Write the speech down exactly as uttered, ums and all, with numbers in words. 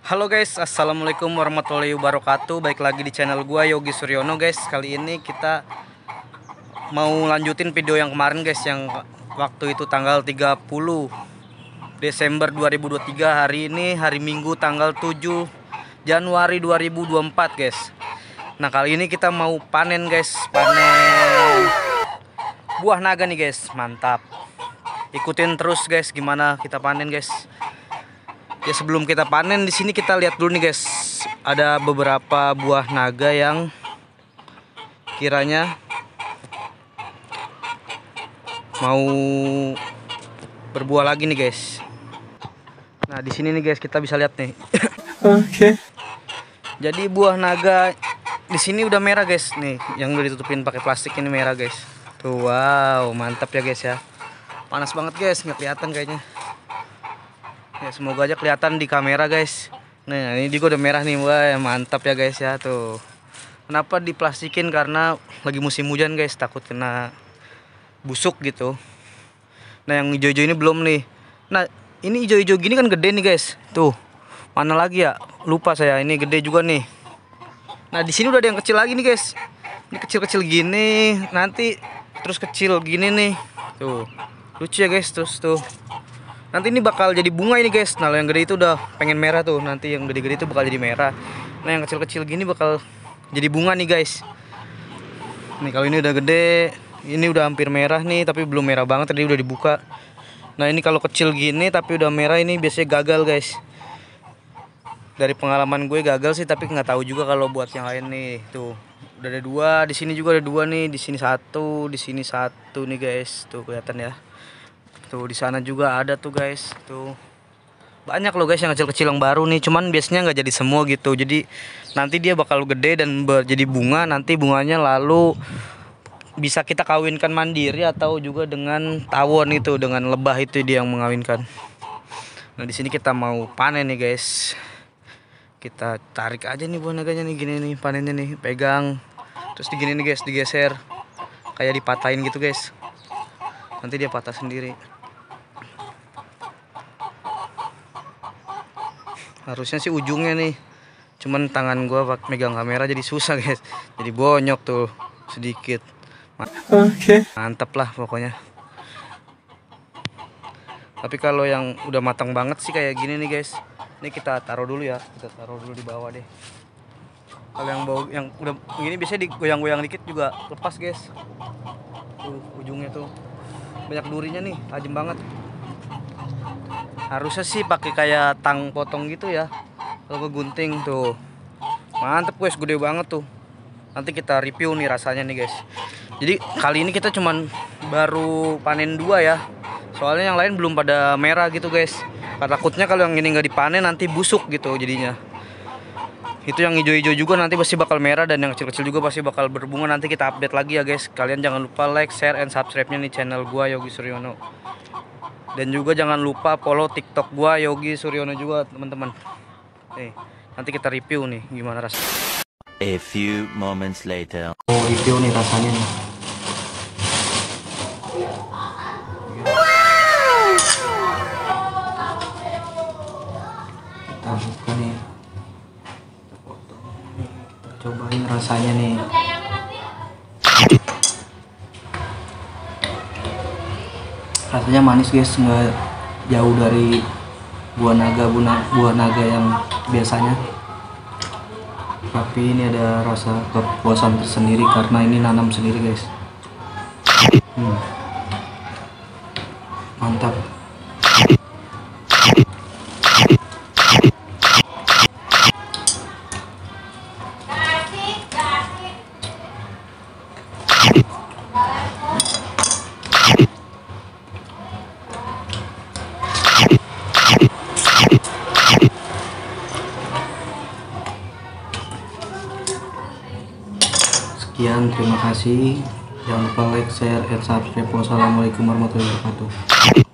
Halo guys, assalamualaikum warahmatullahi wabarakatuh. Baik lagi di channel gua Yogi Suryono guys. Kali ini kita mau lanjutin video yang kemarin guys, yang waktu itu tanggal tiga puluh Desember dua ribu dua puluh tiga. Hari ini hari Minggu tanggal tujuh Januari dua ribu dua puluh empat guys. Nah kali ini kita mau panen guys, panen buah naga nih guys. Mantap, ikutin terus guys gimana kita panen guys. Ya sebelum kita panen di sini kita lihat dulu nih guys, ada beberapa buah naga yang kiranya mau berbuah lagi nih guys. Nah di sini nih guys kita bisa lihat nih. Oke. Okay. Jadi buah naga di sini udah merah guys nih, yang udah ditutupin pakai plastik ini merah guys. Tuh wow mantap ya guys ya. Panas banget guys, nggak kelihatan kayaknya. Ya semoga aja kelihatan di kamera guys. Nah ini juga udah merah nih, wah mantap ya guys ya tuh. Kenapa diplastikin? Karena lagi musim hujan guys, takut kena busuk gitu. Nah yang hijau-hijau ini belum nih. Nah ini hijau-hijau gini kan gede nih guys. Tuh mana lagi ya? Lupa saya, ini gede juga nih. Nah di sini udah ada yang kecil lagi nih guys. Ini kecil-kecil gini, nanti terus kecil gini nih. Tuh lucu ya guys, terus tuh. Nanti ini bakal jadi bunga ini guys. Nah yang gede itu udah pengen merah tuh. Nanti yang gede-gede itu bakal jadi merah. Nah yang kecil-kecil gini bakal jadi bunga nih guys. Nih kalau ini udah gede, ini udah hampir merah nih, tapi belum merah banget, tadi udah dibuka. Nah ini kalau kecil gini tapi udah merah, ini biasanya gagal guys. Dari pengalaman gue gagal sih, tapi nggak tahu juga kalau buat yang lain nih. Tuh udah ada dua, di sini juga ada dua nih, di sini satu, di sini satu nih guys. Tuh kelihatan ya. Tuh di sana juga ada tuh guys. Tuh banyak loh guys yang kecil-kecil yang baru nih. Cuman biasanya nggak jadi semua gitu. Jadi nanti dia bakal gede dan jadi bunga. Nanti bunganya lalu bisa kita kawinkan mandiri atau juga dengan tawon itu, dengan lebah itu dia yang mengawinkan. Nah di sini kita mau panen nih guys. Kita tarik aja nih buah naganya nih, gini nih panennya nih. Pegang terus digini nih guys, digeser kayak dipatahin gitu guys. Nanti dia patah sendiri. Harusnya sih ujungnya nih, cuman tangan gua megang kamera jadi susah guys, jadi bonyok tuh sedikit. Oke. Mantap lah pokoknya. Tapi kalau yang udah matang banget sih kayak gini nih guys, ini kita taruh dulu ya, kita taruh dulu di bawah deh. Kalau yang bau yang udah begini biasanya digoyang-goyang dikit juga lepas guys. Tuh ujungnya tuh banyak durinya nih, tajam banget. Harusnya sih pakai kayak tang potong gitu ya, kalau gunting tuh. Mantep guys, gede banget tuh. Nanti kita review nih rasanya nih guys. Jadi kali ini kita cuman baru panen dua ya, soalnya yang lain belum pada merah gitu guys. Takutnya kalau yang ini nggak dipanen nanti busuk gitu jadinya. Itu yang hijau-hijau juga nanti pasti bakal merah, dan yang kecil-kecil juga pasti bakal berbunga. Nanti kita update lagi ya guys. Kalian jangan lupa like, share, and subscribe-nya nih channel gua Yogi Suryono. Dan juga jangan lupa follow TikTok gua Yogi Suryono juga teman-teman. Nih, nanti kita review nih gimana rasanya. A few moments later. Oh, review nih rasanya nih. Kita buka nih. Kita cobain rasanya nih. Rasanya manis guys, nggak jauh dari buah naga buah naga yang biasanya. Tapi ini ada rasa kepuasan tersendiri karena ini nanam sendiri guys. Hmm. Mantap. Sekian, terima kasih. Jangan lupa like, share, and subscribe. Wassalamualaikum warahmatullahi wabarakatuh.